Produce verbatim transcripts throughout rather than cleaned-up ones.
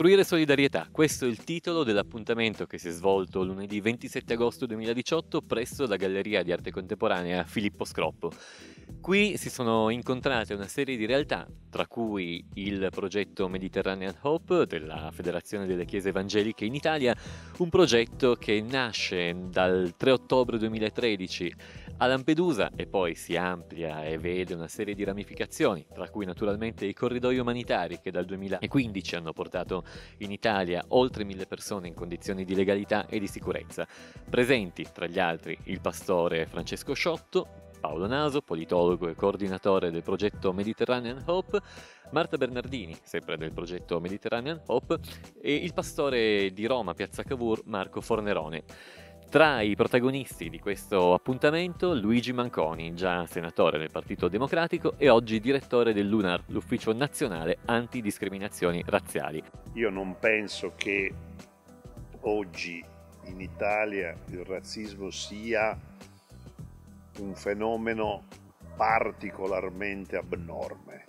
Costruire solidarietà, questo è il titolo dell'appuntamento che si è svolto lunedì ventisette agosto duemiladiciotto presso la Galleria di Arte Contemporanea Filippo Scroppo. Qui si sono incontrate una serie di realtà, tra cui il progetto Mediterranean Hope della Federazione delle Chiese Evangeliche in Italia, un progetto che nasce dal tre ottobre duemilatredici a Lampedusa e poi si amplia e vede una serie di ramificazioni, tra cui naturalmente i corridoi umanitari che dal duemilaquindici hanno portato in Italia oltre mille persone in condizioni di legalità e di sicurezza. Presenti, tra gli altri, il pastore Francesco Sciotto, Paolo Naso, politologo e coordinatore del progetto Mediterranean Hope, Marta Bernardini, sempre del progetto Mediterranean Hope, e il pastore di Roma, Piazza Cavour, Marco Fornerone. Tra i protagonisti di questo appuntamento, Luigi Manconi, già senatore del Partito Democratico e oggi direttore dell'UNAR, l'Ufficio Nazionale Antidiscriminazioni Razziali. Io non penso che oggi in Italia il razzismo sia un fenomeno particolarmente abnorme.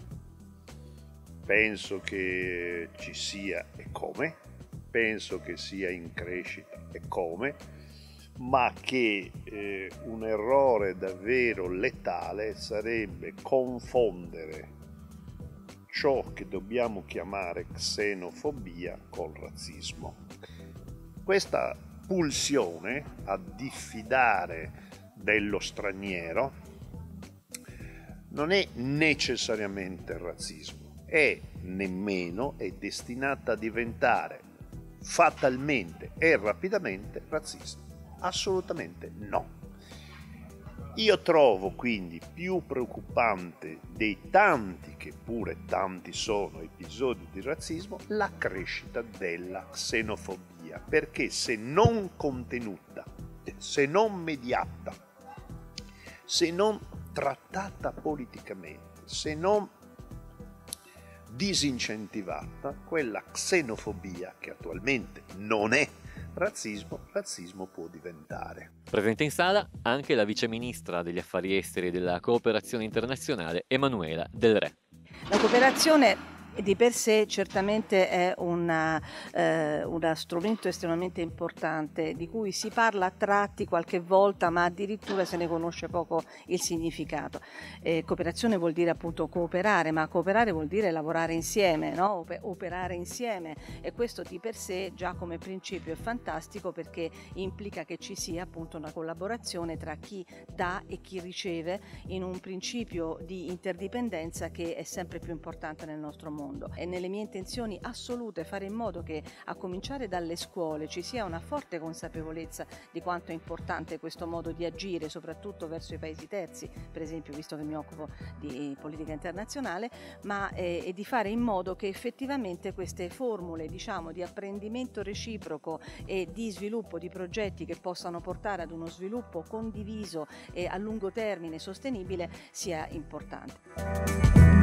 Penso che ci sia e come, penso che sia in crescita e come, ma che eh, un errore davvero letale sarebbe confondere ciò che dobbiamo chiamare xenofobia col razzismo. Questa pulsione a diffidare dello straniero non è necessariamente razzismo, è nemmeno è destinata a diventare fatalmente e rapidamente razzista. Assolutamente no. Io trovo quindi più preoccupante dei tanti, che pure tanti sono, episodi di razzismo, la crescita della xenofobia, perché se non contenuta, se non mediata, se non trattata politicamente, se non disincentivata, quella xenofobia che attualmente non è razzismo, razzismo può diventare. Presente in sala anche la viceministra degli affari esteri e della cooperazione internazionale Emanuela Del Re. La cooperazione di per sé certamente è una, eh, uno strumento estremamente importante di cui si parla a tratti qualche volta, ma addirittura se ne conosce poco il significato. Eh, cooperazione vuol dire appunto cooperare, ma cooperare vuol dire lavorare insieme, no? Operare insieme, e questo di per sé già come principio è fantastico, perché implica che ci sia appunto una collaborazione tra chi dà e chi riceve in un principio di interdipendenza che è sempre più importante nel nostro mondo. È nelle mie intenzioni assolute fare in modo che a cominciare dalle scuole ci sia una forte consapevolezza di quanto è importante questo modo di agire, soprattutto verso i paesi terzi, per esempio, visto che mi occupo di politica internazionale, ma eh, e di fare in modo che effettivamente queste formule, diciamo, di apprendimento reciproco e di sviluppo di progetti che possano portare ad uno sviluppo condiviso e a lungo termine sostenibile sia importante.